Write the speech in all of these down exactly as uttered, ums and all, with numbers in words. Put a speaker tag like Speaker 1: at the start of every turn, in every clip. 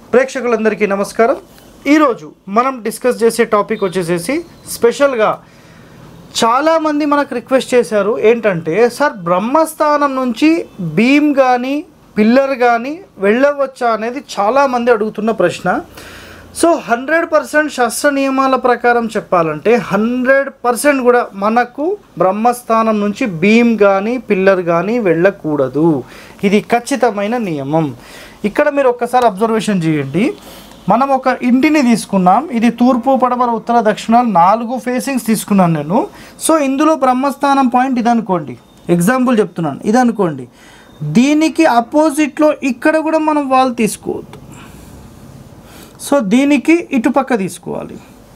Speaker 1: ప్రేక్షకులందరికీ నమస్కారం. ఈరోజు మనం డిస్కస్ చేసే టాపిక్ వచ్చేసేసి స్పెషల్గా చాలామంది మనకు రిక్వెస్ట్ చేశారు ఏంటంటే, సార్ బ్రహ్మస్థానం నుంచి బీమ్ కానీ పిల్లర్ కానీ వెళ్ళవచ్చా అనేది చాలామంది అడుగుతున్న ప్రశ్న. సో హండ్రెడ్ పర్సెంట్ శాస్త్ర నియమాల ప్రకారం చెప్పాలంటే హండ్రెడ్ పర్సెంట్ కూడా మనకు బ్రహ్మస్థానం నుంచి బీమ్ కానీ పిల్లర్ కానీ వెళ్ళకూడదు. ఇది ఖచ్చితమైన నియమం. ఇక్కడ మీరు ఒక్కసారి అబ్జర్వేషన్ చేయండి. మనం ఒక ఇంటిని తీసుకున్నాం. ఇది తూర్పు, పడమర, ఉత్తర, దక్షిణ నాలుగు ఫేసింగ్స్ తీసుకున్నాను నేను. సో ఇందులో బ్రహ్మస్థానం పాయింట్ ఇది అనుకోండి, ఎగ్జాంపుల్ చెప్తున్నాను, ఇది అనుకోండి. దీనికి అపోజిట్లో ఇక్కడ కూడా మనం వాల్ తీసుకోవద్దు. సో దీనికి ఇటుపక్క తీసుకోవాలి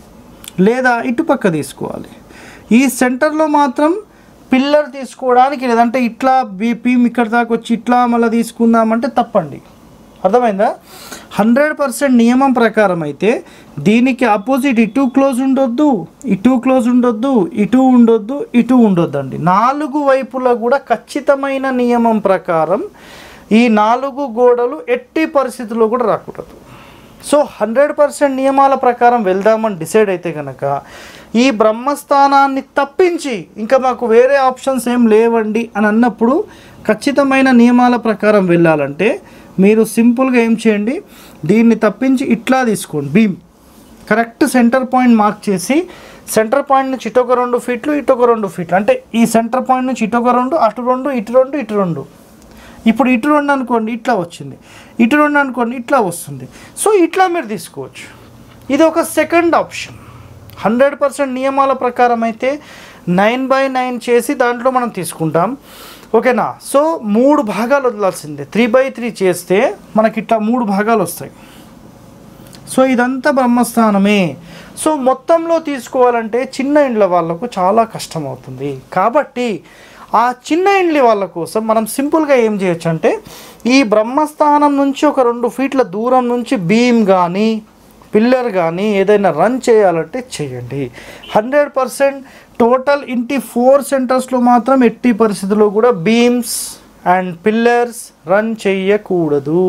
Speaker 1: లేదా ఇటుపక్క తీసుకోవాలి. ఈ సెంటర్లో మాత్రం పిల్లర్ తీసుకోవడానికి లేదంటే ఇట్లా బీపీమ్ ఇక్కడ దాకా వచ్చి ఇట్లా మళ్ళీ తీసుకుందామంటే తప్పండి. అర్థమైందా? హండ్రెడ్ పర్సెంట్ నియమం ప్రకారం అయితే దీనికి అపోజిట్ ఇటు క్లోజ్ ఉండొద్దు, ఇటు క్లోజ్ ఉండొద్దు, ఇటు ఉండొద్దు, ఇటు ఉండొద్దండి. నాలుగు వైపులా కూడా ఖచ్చితమైన నియమం ప్రకారం ఈ నాలుగు గోడలు ఎట్టి పరిస్థితుల్లో కూడా రాకూడదు. సో హండ్రెడ్ పర్సెంట్ నియమాల ప్రకారం వెళ్దామని డిసైడ్ అయితే కనుక ఈ బ్రహ్మస్థానాన్ని తప్పించి ఇంకా మాకు వేరే ఆప్షన్స్ ఏం లేవండి అని అన్నప్పుడు ఖచ్చితమైన నియమాల ప్రకారం వెళ్ళాలంటే మీరు సింపుల్గా ఏం చేయండి, దీన్ని తప్పించి ఇట్లా తీసుకోండి. Beam correct centre point mark చేసి సెంటర్ పాయింట్ నుంచి ఇటొక రెండు ఫీట్లు ఇటొక రెండు ఫీట్లు అంటే ఈ సెంటర్ పాయింట్ నుంచి ఇటొక రెండు అటు రెండు ఇటు రెండు ఇటు రెండు. ఇప్పుడు ఇటు రెండు అనుకోండి ఇట్లా వచ్చింది, ఇటు రెండు అనుకోండి ఇట్లా వస్తుంది. సో ఇట్లా మీరు తీసుకోవచ్చు. ఇది ఒక సెకండ్ ఆప్షన్. హండ్రెడ్ పర్సెంట్ నియమాల ప్రకారం అయితే నైన్ బై నైన్ చేసి దాంట్లో మనం తీసుకుంటాం. ఓకేనా? సో మూడు భాగాలు వదలాల్సిందే. త్రీ బై త్రీ చేస్తే మనకి ఇట్లా మూడు భాగాలు వస్తాయి. సో ఇదంతా బ్రహ్మస్థానమే. సో మొత్తంలో తీసుకోవాలంటే చిన్న ఇండ్ల వాళ్ళకు చాలా కష్టం అవుతుంది. కాబట్టి ఆ చిన్న ఇండ్ల వాళ్ళ కోసం మనం సింపుల్గా ఏం చేయొచ్చు అంటే ఈ బ్రహ్మస్థానం నుంచి ఒక రెండు ఫీట్ల దూరం నుంచి బీమ్ కానీ పిల్లర్ కానీ ఏదైనా రన్ చేయాలంటే చేయండి. హండ్రెడ్ పర్సెంట్ టోటల్ ఇంటి ఫోర్ సెంటర్స్లో మాత్రం ఎట్టి పరిస్థితుల్లో కూడా బీమ్స్ అండ్ పిల్లర్స్ రన్ చేయకూడదు.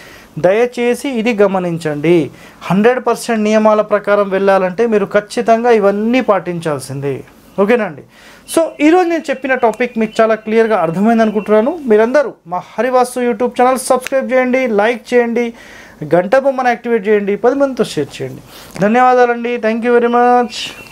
Speaker 1: దయచేసి ఇది గమనించండి. హండ్రెడ్ పర్సెంట్ నియమాల ప్రకారం వెళ్ళాలంటే మీరు ఖచ్చితంగా ఇవన్నీ పాటించాల్సిందే. ఓకేనండి? సో ఈరోజు నేను చెప్పిన టాపిక్ మీకు చాలా క్లియర్గా అర్థమైంది అనుకుంటున్నాను. మీరందరూ మా హరివాస్తు యూట్యూబ్ ఛానల్ సబ్స్క్రైబ్ చేయండి, లైక్ చేయండి, గంట బొమ్మను యాక్టివేట్ చేయండి, పది మందితో షేర్ చేయండి. ధన్యవాదాలండి. Thank you very much.